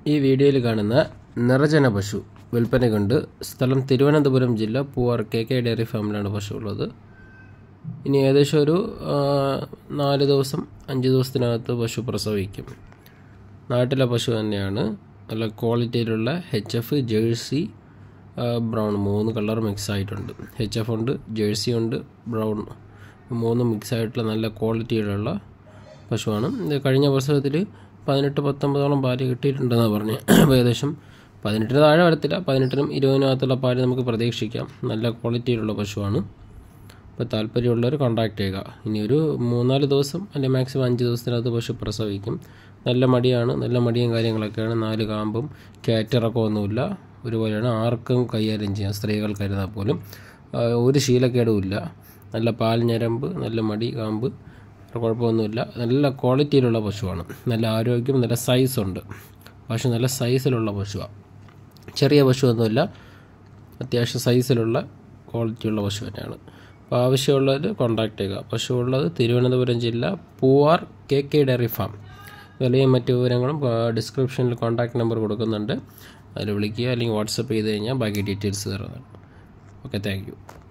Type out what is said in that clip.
ഈ വീഡിയോയിൽ കാണുന്ന നിറജന പശു വിൽപ്പനയ്ക്കുണ്ട്. സ്ഥലം തിരുവനന്തപുരം ജില്ല, പൂവാർ KK ഡയറി ഫാമിലാണ് പശു ഉള്ളത്. ഇനി ഏകദേശം ഒരു 4 ദിവസം 5 ദിവസത്തിനകത്ത് പശു പ്രസവിക്കും. നാട്ടിലെ പശു തന്നെയാണ്. നല്ല ക്വാളിറ്റിയിലുള്ള HF, jersey, brown 3 colour mix ആയിട്ടുണ്ട്. HF ഉണ്ട്, ജേഴ്സി ഉണ്ട്, ബ്രൗൺ 3 മിക്സ് ആയിട്ടുള്ള നല്ല ക്വാളിറ്റിയിലുള്ള പശുവാണ്. ഇത് കഴിഞ്ഞ പ്രസവത്തിൽ 18-19 പാല് കിട്ടിയിട്ടുണ്ടെന്നാണ് പറഞ്ഞത്. അപ്പോൾ ഏകദേശം 18 താഴെ വരത്തില്ല, 18-നും 20-നകത്തുള്ള പാല് നമുക്ക് പ്രതീക്ഷിക്കാം. നല്ല ക്വാളിറ്റിയിലുള്ള പശുവാണ്. അപ്പോൾ താല്പര്യമുള്ളവർ കോൺടാക്ട് ചെയ്യുക. ഇനി ഒരു 3-4 ദിവസം അല്ലെങ്കിൽ മാക്സിമം 5 ദിവസത്തിനകത്ത് പശു പ്രസവിക്കും. നല്ല മടിയാണ്, നല്ല മടിയും കാര്യങ്ങളൊക്കെയാണ്. 4 കാമ്പും കയറ്റിറക്കമൊന്നുമില്ല, ഒരുപോലെയാണ്. ആർക്കും കൈകാര്യം ചെയ്യാം, സ്ത്രീകൾക്കായിരുന്നാൽ പോലും. ഒരു ശീലക്കേടുമില്ല. നല്ല പാൽ ഞരമ്പ്, നല്ല മടി, കാമ്പ്, കുഴപ്പമൊന്നുമില്ല. നല്ല ക്വാളിറ്റിയിലുള്ള പശുവാണ്. നല്ല ആരോഗ്യം, നല്ല സൈസുണ്ട്. പശു നല്ല സൈസിലുള്ള പശുവാണ്. ചെറിയ പശുവൊന്നുമില്ല, അത്യാവശ്യം സൈസിലുള്ള ക്വാളിറ്റിയുള്ള പശു തന്നെയാണ്. അപ്പോൾ ആവശ്യമുള്ളവർ കോൺടാക്ട് ചെയ്യുക. പശു ഉള്ളത് തിരുവനന്തപുരം ജില്ല, പൂവാർ KK ഡയറി ഫാം. വിലയും മറ്റു വിവരങ്ങളും ഡിസ്ക്രിപ്ഷനിൽ കോൺടാക്ട് നമ്പർ കൊടുക്കുന്നുണ്ട്. അതിൽ വിളിക്കുക അല്ലെങ്കിൽ വാട്സപ്പ് ചെയ്ത് കഴിഞ്ഞാൽ ബാക്കി ഡീറ്റെയിൽസ് തരുന്നതാണ്. Okay, thank U.